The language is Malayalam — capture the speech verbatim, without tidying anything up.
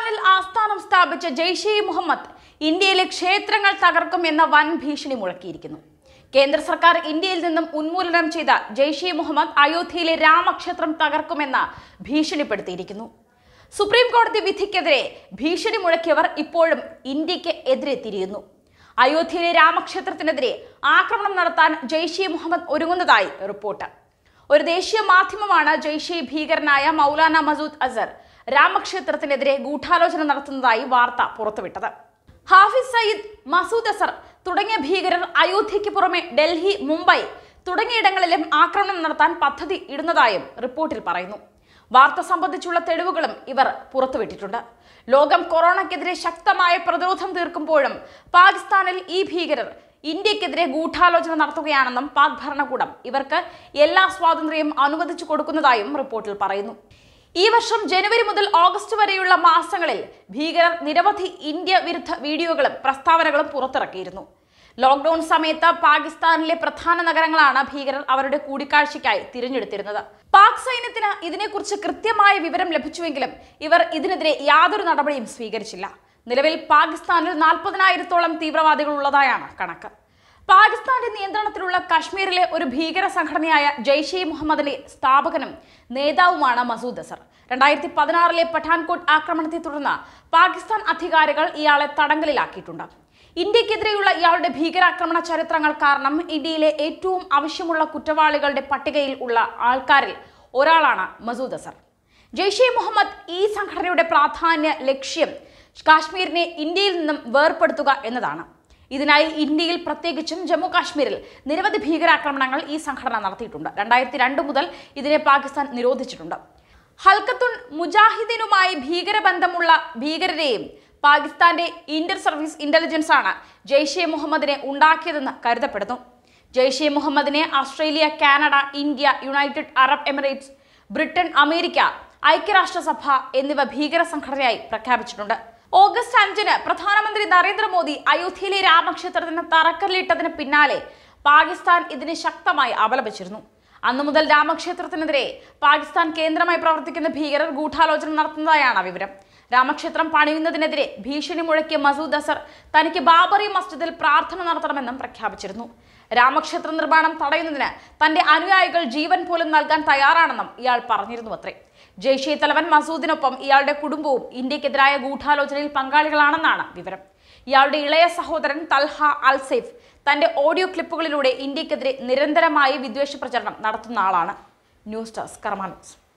പാകിസ്ഥാനിൽ ആസ്ഥാനം സ്ഥാപിച്ച ജെയ്ഷെ ഇ മുഹമ്മദ് ഇന്ത്യയിലെ ക്ഷേത്രങ്ങൾ തകർക്കുമെന്ന വൻ ഭീഷണി മുഴക്കിയിരിക്കുന്നു. കേന്ദ്ര സർക്കാർ ഇന്ത്യയിൽ നിന്നും ഉന്മൂലനം ചെയ്ത ജെയ്ഷെ ഇ മുഹമ്മദ് അയോധ്യയിലെ രാമക്ഷേത്രം തകർക്കുമെന്ന് ഭീഷണിപ്പെടുത്തിയിരിക്കുന്നു. സുപ്രീം കോടതി വിധിക്കെതിരെ ഭീഷണി മുഴക്കിയവർ ഇപ്പോഴും ഇന്ത്യക്ക് എതിരെ തിരിയുന്നു. അയോധ്യയിലെ രാമക്ഷേത്രത്തിനെതിരെ ആക്രമണം നടത്താൻ ജെയ്ഷെ ഇ മുഹമ്മദ് ഒരുങ്ങുന്നതായി റിപ്പോർട്ട്. ഒരു ദേശീയ മാധ്യമമാണ് ജെയ്ഷെ ഭീകരനായ മൗലാന മസൂദ് അസർ രാമക്ഷേത്രത്തിനെതിരെ ഗൂഢാലോചന നടത്തുന്നതായി വാർത്ത പുറത്തുവിട്ടത്. ഹാഫിസ് സയ്യിദ്, മസൂദ് അസർ തുടങ്ങിയ ഭീകരർ അയോധ്യയ്ക്ക് പുറമെ ഡൽഹി, മുംബൈ തുടങ്ങിയിടങ്ങളിലും ആക്രമണം നടത്താൻ പദ്ധതി ഇടുന്നതായും റിപ്പോർട്ടിൽ പറയുന്നു. വാർത്ത സംബന്ധിച്ചുള്ള തെളിവുകളും ഇവർ പുറത്തുവിട്ടിട്ടുണ്ട്. ലോകം കൊറോണയ്ക്കെതിരെ ശക്തമായ പ്രതിരോധം തീർക്കുമ്പോഴും പാകിസ്ഥാനിൽ ഈ ഭീകരർ ഇന്ത്യക്കെതിരെ ഗൂഢാലോചന നടത്തുകയാണെന്നും പാക് ഭരണകൂടം ഇവർക്ക് എല്ലാ സ്വാതന്ത്ര്യവും അനുവദിച്ചു കൊടുക്കുന്നതായും റിപ്പോർട്ടിൽ പറയുന്നു. ഈ വർഷം ജനുവരി മുതൽ ഓഗസ്റ്റ് വരെയുള്ള മാസങ്ങളിൽ ഭീകരർ നിരവധി ഇന്ത്യ വിരുദ്ധ വീഡിയോകളും പ്രസ്താവനകളും പുറത്തിറക്കിയിരുന്നു. ലോക്ക്ഡൌൺ സമയത്ത് പാകിസ്ഥാനിലെ പ്രധാന നഗരങ്ങളാണ് ഭീകരർ അവരുടെ കൂടിക്കാഴ്ചയ്ക്കായി തിരഞ്ഞെടുത്തിരുന്നത്. പാക് സൈന്യത്തിന് ഇതിനെക്കുറിച്ച് കൃത്യമായ വിവരം ലഭിച്ചുവെങ്കിലും ഇവർ ഇതിനെതിരെ യാതൊരു നടപടിയും സ്വീകരിച്ചില്ല. നിലവിൽ പാകിസ്ഥാനിൽ നാൽപ്പതിനായിരത്തോളം തീവ്രവാദികൾ ഉള്ളതായാണ് കണക്ക്. പാകിസ്ഥാന്റെ നിയന്ത്രണത്തിലുള്ള കാശ്മീരിലെ ഒരു ഭീകര സംഘടനയായ ജെയ്ഷെ ഇ മുഹമ്മദിലെ സ്ഥാപകനും നേതാവുമാണ് മസൂദ് അസർ. രണ്ടായിരത്തി പതിനാറിലെ പഠാൻകോട്ട് ആക്രമണത്തെ തുടർന്ന് പാകിസ്ഥാൻ അധികാരികൾ ഇയാളെ തടങ്കലിലാക്കിയിട്ടുണ്ട്. ഇന്ത്യക്കെതിരെയുള്ള ഇയാളുടെ ഭീകരാക്രമണ ചരിത്രങ്ങൾ കാരണം ഇന്ത്യയിലെ ഏറ്റവും ആവശ്യമുള്ള കുറ്റവാളികളുടെ പട്ടികയിൽ ഉള്ള ആൾക്കാരിൽ ഒരാളാണ് മസൂദ് അസർ. ജെയ്ഷെ ഇ മുഹമ്മദ് ഈ സംഘടനയുടെ പ്രാധാന്യ ലക്ഷ്യം കാശ്മീരിനെ ഇന്ത്യയിൽ നിന്നും വേർപെടുത്തുക എന്നതാണ്. ഇതിനായി ഇന്ത്യയിൽ പ്രത്യേകിച്ചും ജമ്മു കാശ്മീരിൽ നിരവധി ഭീകരാക്രമണങ്ങൾ ഈ സംഘടന നടത്തിയിട്ടുണ്ട്. രണ്ടായിരത്തി രണ്ട് മുതൽ ഇതിനെ പാകിസ്ഥാൻ നിരോധിച്ചിട്ടുണ്ട്. ഹൽക്കത്തുൻ മുജാഹിദീനുമായി ഭീകരബന്ധമുള്ള ഭീകരരെയും പാകിസ്ഥാന്റെ ഇന്റർ സർവീസ് ഇന്റലിജൻസ് ആണ് ജെയ്ഷെ മുഹമ്മദിനെ ഉണ്ടാക്കിയതെന്ന് കരുതപ്പെടുന്നു. ജെയ്ഷെ മുഹമ്മദിനെ Australia, Canada, India, United Arab Emirates, Britain, America, ഐക്യരാഷ്ട്രസഭ എന്നിവ ഭീകര സംഘടനയായി പ്രഖ്യാപിച്ചിട്ടുണ്ട്. ഓഗസ്റ്റ് അഞ്ചിന് പ്രധാനമന്ത്രി നരേന്ദ്രമോദി അയോധ്യയിലെ രാമക്ഷേത്രത്തിന് തറക്കല്ലിട്ടതിന് പിന്നാലെ പാകിസ്ഥാൻ ഇതിനെ ശക്തമായി അപലപിച്ചിരുന്നു. അന്നു മുതൽ രാമക്ഷേത്രത്തിനെതിരെ പാകിസ്ഥാൻ കേന്ദ്രമായി പ്രവർത്തിക്കുന്ന ഭീകരർ ഗൂഢാലോചന നടത്തുന്നതായാണ് വിവരം. രാമക്ഷേത്രം പണിയുന്നതിനെതിരെ ഭീഷണി മുഴക്കിയ മസൂദ് അസർ തനിക്ക് ബാബറി മസ്ജിദിൽ പ്രാർത്ഥന നടത്തണമെന്നും പ്രഖ്യാപിച്ചിരുന്നു. രാമക്ഷേത്ര നിർമ്മാണം തടയുന്നതിന് തന്റെ അനുയായികൾ ജീവൻ പോലും നൽകാൻ തയ്യാറാണെന്നും ഇയാൾ പറഞ്ഞിരുന്നു അത്രേ. ജെയ്ഷെ തലവൻ മസൂദിനൊപ്പം ഇയാളുടെ കുടുംബവും ഇന്ത്യക്കെതിരായ ഗൂഢാലോചനയിൽ പങ്കാളികളാണെന്നാണ് വിവരം. ഇയാളുടെ ഇളയ സഹോദരൻ തൽഹ അൽ സൈഫ് തന്റെ ഓഡിയോ ക്ലിപ്പുകളിലൂടെ ഇന്ത്യക്കെതിരെ നിരന്തരമായി വിദ്വേഷ പ്രചരണം നടത്തുന്ന ആളാണ്. News desk Karma news.